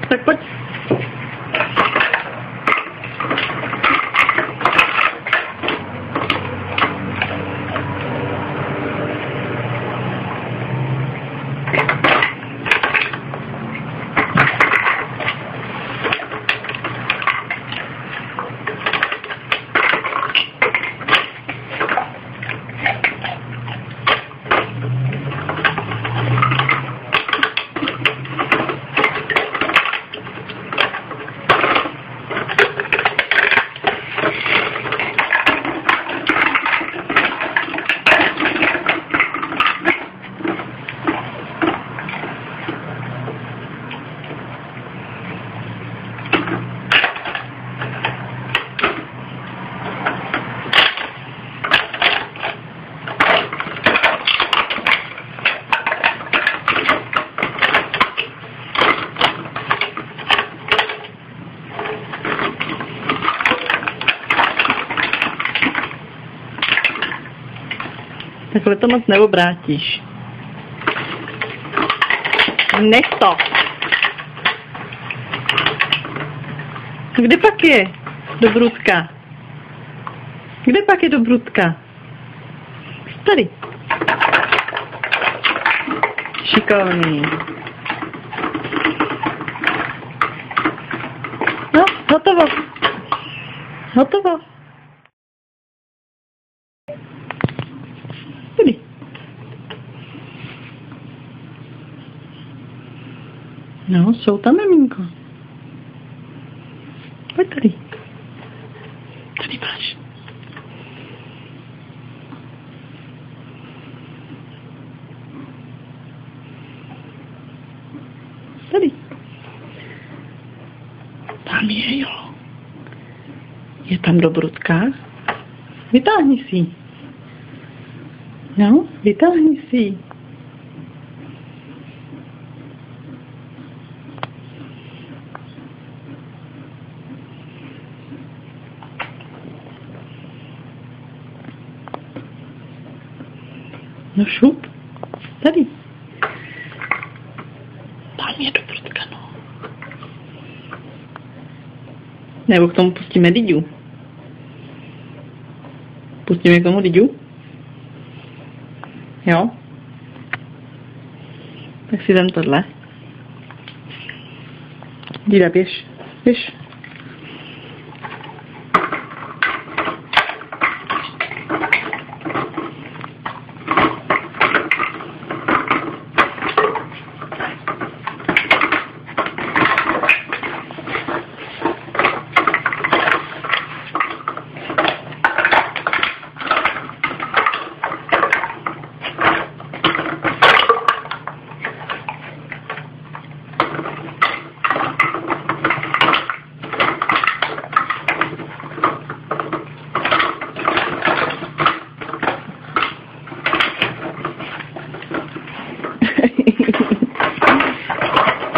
Tak pojď. Takhle to moc neobrátíš. Nech to. Kde pak je Dobrutka? Kde pak je Dobrutka? Tady. Šikovný. No, hotovo. Hotovo. Tady. No, jsou tam, miminko. Pojď tady. Tady máš. Tady. Tam je, jo. Je tam Dobrutka? Vytáhni si ji. No, vytáhni si ji. No šup. Tady. Tam je Dobrutka, no. Nebo k tomu pustíme Diďu. Pustíme k tomu Diďu? Jo? Tak si dám tohle. Dida, běž. Běž.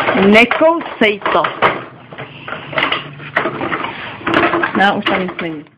Nekousej to. No, už tam nic není.